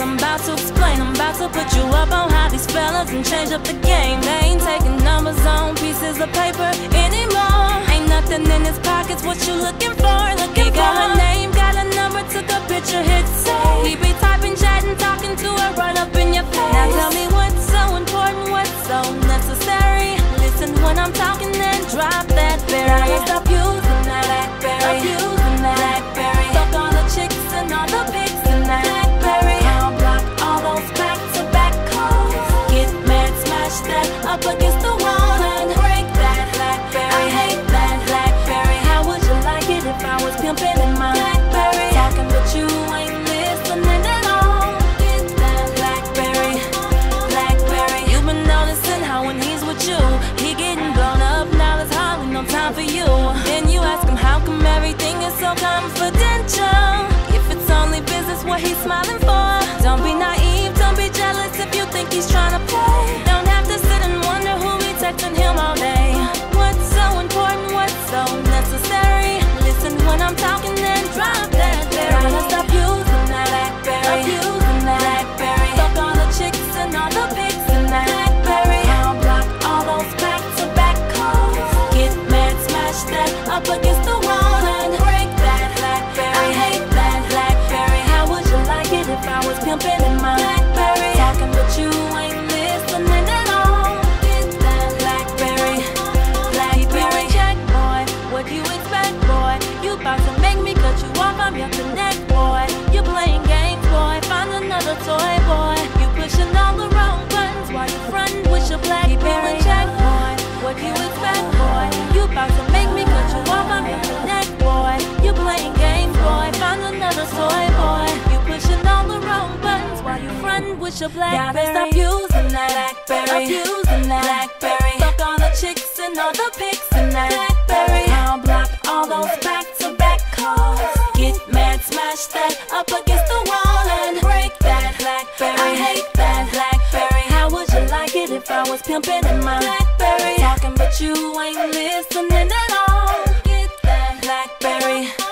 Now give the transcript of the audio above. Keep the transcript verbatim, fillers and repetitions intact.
I'm about to explain. I'm about to put you up on how these fellas and change up the game. They ain't taking numbers on pieces of paper anymore. Ain't nothing in his pockets, what you looking for? Looking he for got her name, got a number, took a picture, hit save. He be typing, chatting, talking to her right up in your face. Now tell me what's so important, what's so necessary. Listen when I'm talking and drop that berry. Stop using that Blackberry, stop using that Blackberry. Fuck all the chicks and all the pics in that Blackberry. I'll block all those back-to-back calls. Get mad, smash that up against the wall and break that Blackberry. I hate that Blackberry. How would you like it if I was pimping in my Blackberry? Talking but you ain't listening at all. Get that Blackberry, Blackberry. You've been noticing how when he's with you, he getting blown up. Now there's hardly no time for you. Then you ask him how come everything is so confidential. If it's only business, what he's smiling for. Don't be naive, don't be jealous if you think he's trying to play. Don't have to sit and wonder who be texting him all day. What's so important, what's so necessary. Listen when I'm talking and drop that berry. Gotta stop using that Blackberry, stop using that Blackberry. Fuck all the chicks and all the pics in that Blackberry. I'll block all those back-to-back calls. Get mad, smash that up against the wall and break that Blackberry. I hate that Blackberry. How would you like it if I was pimping in my Blackberry? Talking but you ain't listening at all. Get that Blackberry, Blackberry. Check, boy, what you expect, boy? You bout to make me cut you off, I'm your connect, boy. You playing games, boy, find another toy, boy. You pushing all the wrong buttons while you frontin' with your Blackberry. Check, boy, what you expect, boy? You bout to make me cut you off, I'm your connect, boy. You playing games, boy, find another toy, boy. You pushing all the wrong buttons while you frontin' with your Blackberry. Gotta stop using that Blackberry, stop using that Blackberry. Fuck all the chicks and all the pics in that Blackberry. I'll block all those back-to-back calls. Get mad, smash that up against the wall and break that Blackberry. I hate that Blackberry. How would you like it if I was pimping in my Blackberry? Talking but you ain't listening at all. Get that Blackberry.